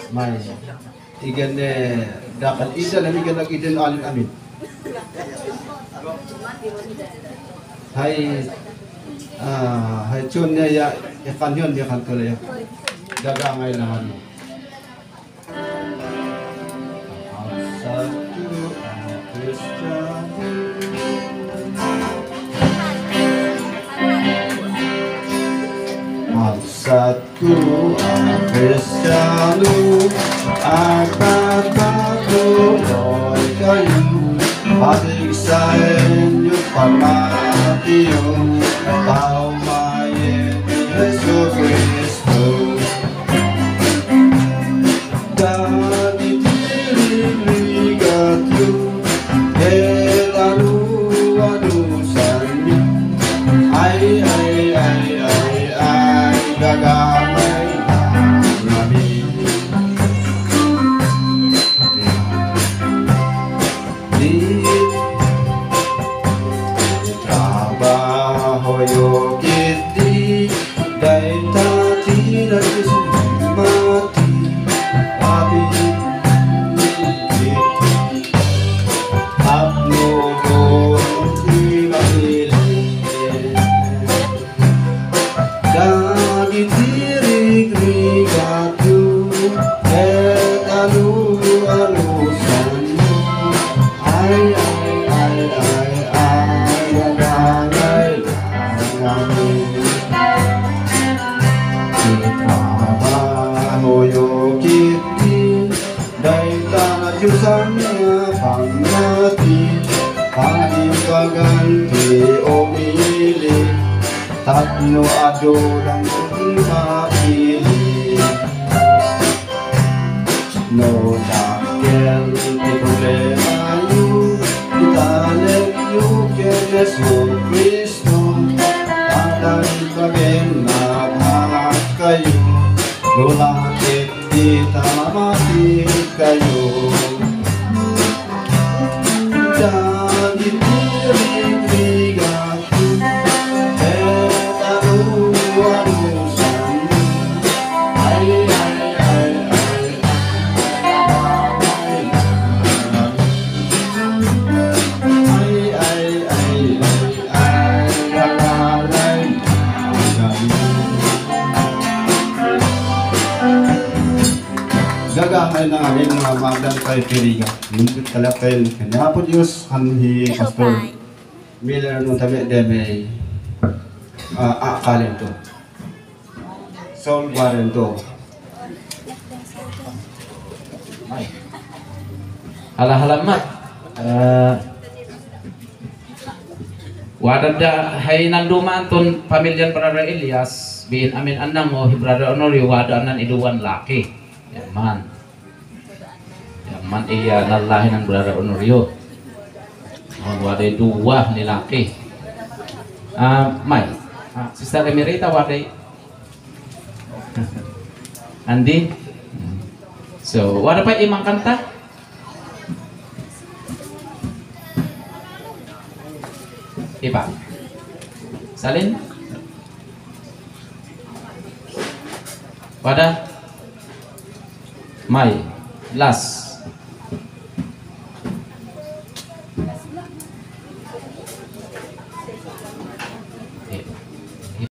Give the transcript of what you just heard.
May igan dapat isa na igan nag-idin alin amin. Hay chun niya ya ikan yun dia kan tuloy. Dagangay naman mo. Satu Kristiyano at pagkatuloy kayo patig sa inyo pamatiyo paumayin ni Yesu Cristo dati tiniligat yo elaluanusan niyo ay gagamay namin di trabaho yo kiti dahil tati na mati abi abno mo di mapili diri-diri-gatu alu-alusan ay gagalay namin trabaho yo kiti dahil tanat yusan niya pangati pangkaganti o mili tatlo ado lang mapili no dakel di problema yu italek yu ke Yesu Kristo tatay bagay na kayo lulakit di tamamati kayo dahil diri-diri-gatu gagamay na amin mga magdan kay Piriga. Nindot kalapel. Kanya po Diyos hanhi Pastor Miller nung tabi deme akalin to. Sol waren to. Halamat. Wadada hay nanduman ton pamilyan Brother Elias biin amin anang mo Brother Honorio wadanan iduwan laki. Yaman iya nalahin ng Brother Honorio waday dua ni laki may Sister Emerita waday Andi so wada pa imang kanta ipa salin wada may last